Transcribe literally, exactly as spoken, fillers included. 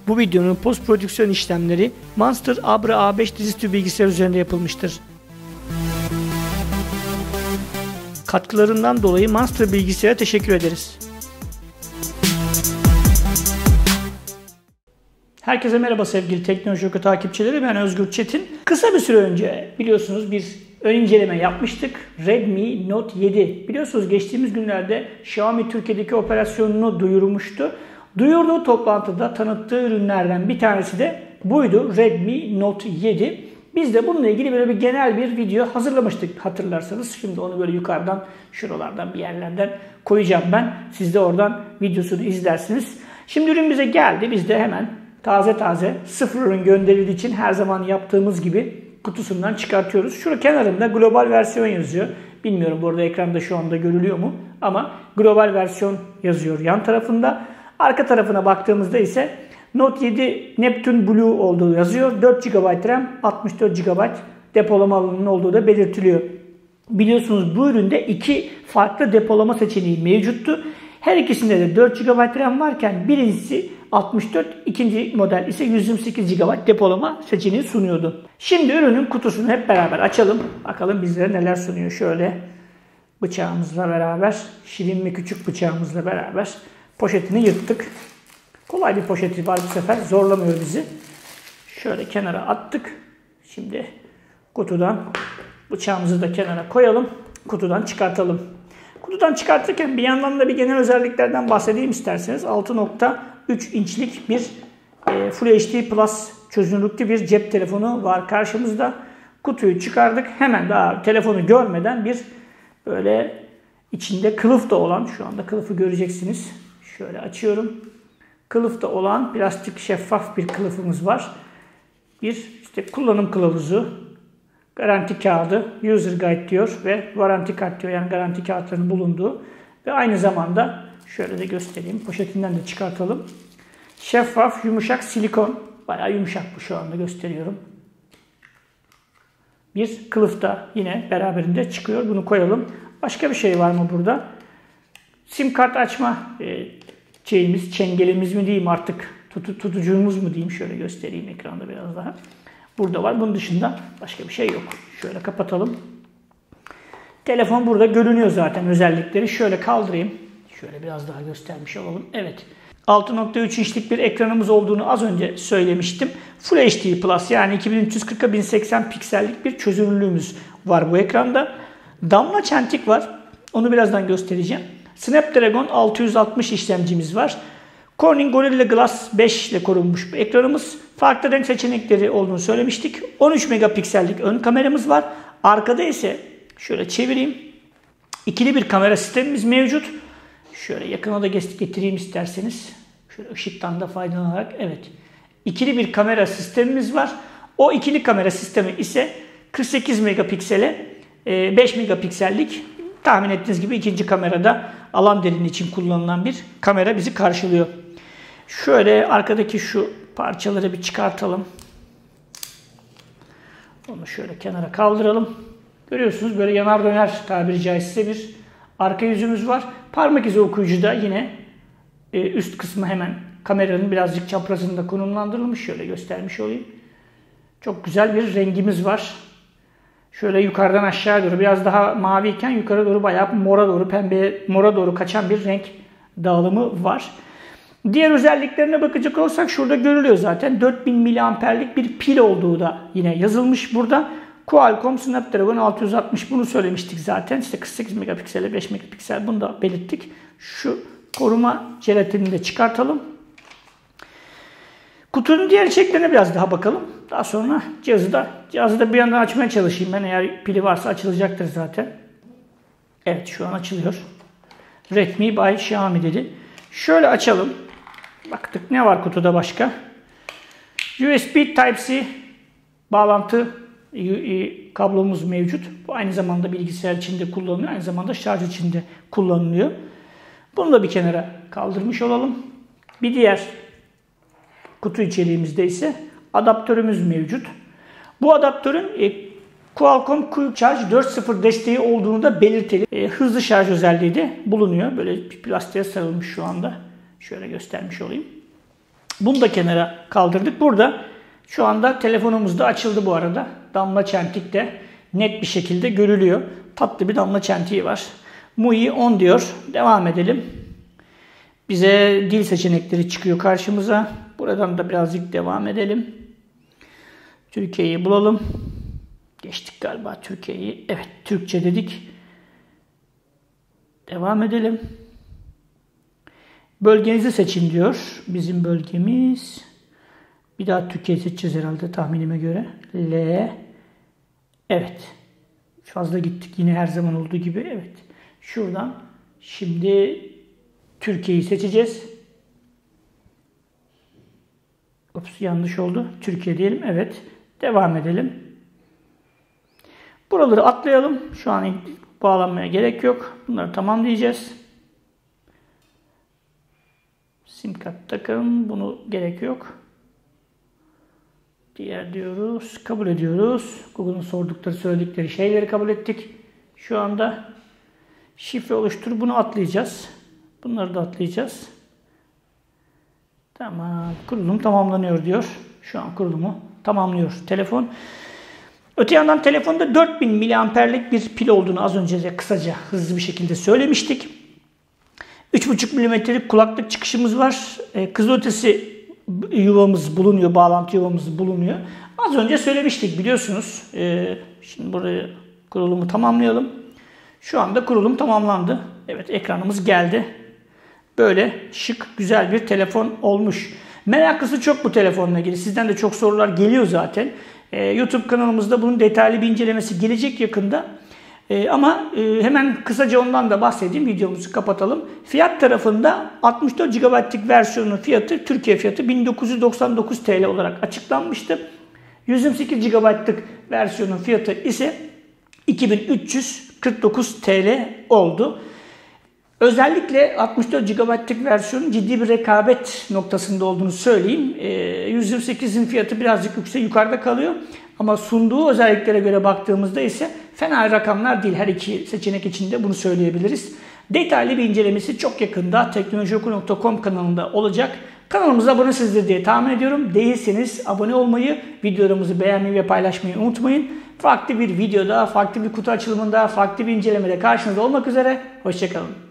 Bu videonun post prodüksiyon işlemleri Monster Abra A beş dizüstü bilgisayar üzerinde yapılmıştır. Katkılarından dolayı Monster Bilgisayar'a teşekkür ederiz. Herkese merhaba sevgili Teknoloji Oku takipçileri, ben Özgür Çetin. Kısa bir süre önce biliyorsunuz bir ön inceleme yapmıştık. Redmi Note yedi. Biliyorsunuz geçtiğimiz günlerde Xiaomi Türkiye'deki operasyonunu duyurmuştu. Duyurduğu toplantıda tanıttığı ürünlerden bir tanesi de buydu. Redmi Note yedi. Biz de bununla ilgili böyle bir genel bir video hazırlamıştık hatırlarsanız. Şimdi onu böyle yukarıdan, şuralardan bir yerlerden koyacağım ben. Siz de oradan videosunu izlersiniz. Şimdi ürün bize geldi. Biz de hemen taze taze sıfır ürün gönderildiği için her zaman yaptığımız gibi kutusundan çıkartıyoruz. Şurada kenarında global versiyon yazıyor. Bilmiyorum burada ekranda şu anda görülüyor mu? Ama global versiyon yazıyor yan tarafında. Arka tarafına baktığımızda ise Note yedi Neptune Blue olduğu yazıyor. dört gigabayt RAM, altmış dört gigabayt depolama alanının olduğu da belirtiliyor. Biliyorsunuz bu üründe iki farklı depolama seçeneği mevcuttu. Her ikisinde de dört gigabayt RAM varken birincisi altmış dört, ikinci model ise yüz yirmi sekiz gigabayt depolama seçeneği sunuyordu. Şimdi ürünün kutusunu hep beraber açalım. Bakalım bizlere neler sunuyor. Şöyle bıçağımızla beraber, şirin ve küçük bıçağımızla beraber poşetini yırttık. Kolay bir poşeti var bu sefer. Zorlamıyor bizi. Şöyle kenara attık. Şimdi kutudan bıçağımızı da kenara koyalım. Kutudan çıkartalım. Kutudan çıkartırken bir yandan da bir genel özelliklerden bahsedeyim isterseniz. altı nokta üç inçlik bir e, Full H D Plus çözünürlüklü bir cep telefonu var karşımızda. Kutuyu çıkardık. Hemen daha telefonu görmeden bir böyle içinde kılıf da olan, şu anda kılıfı göreceksiniz. Şöyle açıyorum. Kılıf da olan plastik şeffaf bir kılıfımız var. Bir işte kullanım kılavuzu, garanti kağıdı, user guide diyor ve warranty kart diyor. Yani garanti kağıtlarının bulunduğu ve aynı zamanda şöyle de göstereyim. Poşetinden de çıkartalım. Şeffaf, yumuşak silikon. Bayağı yumuşak bu, şu anda gösteriyorum. Bir kılıf da yine beraberinde çıkıyor. Bunu koyalım. Başka bir şey var mı burada? Sim kart açma e, şeyimiz, çengelimiz mi diyeyim artık, tutu, tutucuğumuz mu diyeyim, şöyle göstereyim ekranda biraz daha. Burada var. Bunun dışında başka bir şey yok. Şöyle kapatalım. Telefon burada görünüyor zaten özellikleri. Şöyle kaldırayım. Şöyle biraz daha göstermiş olalım. Evet. altı nokta üç inçlik bir ekranımız olduğunu az önce söylemiştim. Full H D Plus yani iki bin üç yüz kırk'a bin seksen piksellik bir çözünürlüğümüz var bu ekranda. Damla çentik var. Onu birazdan göstereceğim. Snapdragon altı yüz altmış işlemcimiz var. Corning Gorilla Glass beş ile korunmuş bu ekranımız. Farklı renk seçenekleri olduğunu söylemiştik. on üç megapiksellik ön kameramız var. Arkada ise şöyle çevireyim. İkili bir kamera sistemimiz mevcut. Şöyle yakına da getireyim isterseniz. Şöyle ışıktan da faydalanarak. Evet. İkili bir kamera sistemimiz var. O ikili kamera sistemi ise kırk sekiz megapiksele beş megapiksellik, tahmin ettiğiniz gibi ikinci kamerada alan derinliği için kullanılan bir kamera bizi karşılıyor. Şöyle arkadaki şu parçaları bir çıkartalım. Onu şöyle kenara kaldıralım. Görüyorsunuz böyle yanar döner tabiri caizse bir arka yüzümüz var. Parmak izi okuyucu da yine üst kısmı hemen kameranın birazcık çaprazında konumlandırılmış. Şöyle göstermiş olayım. Çok güzel bir rengimiz var. Şöyle yukarıdan aşağı doğru biraz daha maviyken yukarı doğru bayağı mora doğru, pembeye, mora doğru kaçan bir renk dağılımı var. Diğer özelliklerine bakacak olursak şurada görülüyor zaten. dört bin miliamperlik bir pil olduğu da yine yazılmış burada. Qualcomm Snapdragon altı yüz altmış, bunu söylemiştik zaten. İşte kırk sekiz megapiksel, beş megapiksel, bunu da belirttik. Şu koruma jelatinini de çıkartalım. Kutunun diğer içeriklerine biraz daha bakalım. Daha sonra cihazı da cihazı da bir yandan açmaya çalışayım ben. Eğer pili varsa açılacaktır zaten. Evet, şu an açılıyor. Redmi by Xiaomi dedi. Şöyle açalım. Baktık ne var kutuda başka. U S B Type-C bağlantı kablomuz mevcut. Bu aynı zamanda bilgisayar içinde kullanılıyor. Aynı zamanda şarj içinde kullanılıyor. Bunu da bir kenara kaldırmış olalım. Bir diğer kutu içeriğimizde ise adaptörümüz mevcut. Bu adaptörün e, Qualcomm Quick Charge dört nokta sıfır desteği olduğunu da belirtelim. E, hızlı şarj özelliği de bulunuyor. Böyle bir plastiğe sarılmış şu anda. Şöyle göstermiş olayım. Bunu da kenara kaldırdık. Burada şu anda telefonumuz da açıldı bu arada. Damla çentik de net bir şekilde görülüyor. Tatlı bir damla çentiği var. M U I on diyor. Devam edelim. Bize dil seçenekleri çıkıyor karşımıza. Buradan da birazcık devam edelim. Türkiye'yi bulalım. Geçtik galiba Türkiye'yi. Evet, Türkçe dedik. Devam edelim. Bölgenizi seçin diyor. Bizim bölgemiz. Bir daha Türkiye seçeceğiz herhalde tahminime göre. L. Evet. Fazla gittik yine her zaman olduğu gibi. Evet. Şuradan şimdi Türkiye'yi seçeceğiz. Ups, yanlış oldu. Türkiye diyelim. Evet. Devam edelim. Buraları atlayalım. Şu an bağlanmaya gerek yok. Bunları tamam diyeceğiz. Sim kart takın. Bunu gerek yok. Diğer diyoruz. Kabul ediyoruz. Google'un sordukları, söyledikleri şeyleri kabul ettik. Şu anda şifre oluştur. Bunu atlayacağız. Bunları da atlayacağız. Tamam. Kurulum tamamlanıyor diyor. Şu an kurulumu tamamlıyor telefon. Öte yandan telefonda dört bin miliamperlik bir pil olduğunu az önce de kısaca hızlı bir şekilde söylemiştik. üç buçuk milimetrelik kulaklık çıkışımız var. Ee, kızılötesi yuvamız bulunuyor, bağlantı yuvamız bulunuyor. Az önce söylemiştik biliyorsunuz. Ee, şimdi buraya kurulumu tamamlayalım. Şu anda kurulum tamamlandı. Evet, ekranımız geldi. Böyle şık, güzel bir telefon olmuş. Meraklısı çok bu telefonla ilgili. Sizden de çok sorular geliyor zaten. Ee, YouTube kanalımızda bunun detaylı bir incelemesi gelecek yakında. Ee, ama e, hemen kısaca ondan da bahsedeyim. Videomuzu kapatalım. Fiyat tarafında altmış dört gigabaytlık versiyonun fiyatı, Türkiye fiyatı bin dokuz yüz doksan dokuz TL olarak açıklanmıştı. yüz yirmi sekiz gigabaytlık versiyonun fiyatı ise iki bin üç yüz kırk dokuz TL oldu. Özellikle altmış dört gigabaytlık versiyonun ciddi bir rekabet noktasında olduğunu söyleyeyim. E, yüz yirmi sekizin fiyatı birazcık yüksek, yukarıda kalıyor. Ama sunduğu özelliklere göre baktığımızda ise fena rakamlar değil. Her iki seçenek içinde bunu söyleyebiliriz. Detaylı bir incelemesi çok yakında teknolojioku nokta com kanalında olacak. Kanalımıza abonesizdir diye tahmin ediyorum. Değilseniz abone olmayı, videolarımızı beğenmeyi ve paylaşmayı unutmayın. Farklı bir videoda, farklı bir kutu açılımında, farklı bir incelemede karşınızda olmak üzere. Hoşçakalın.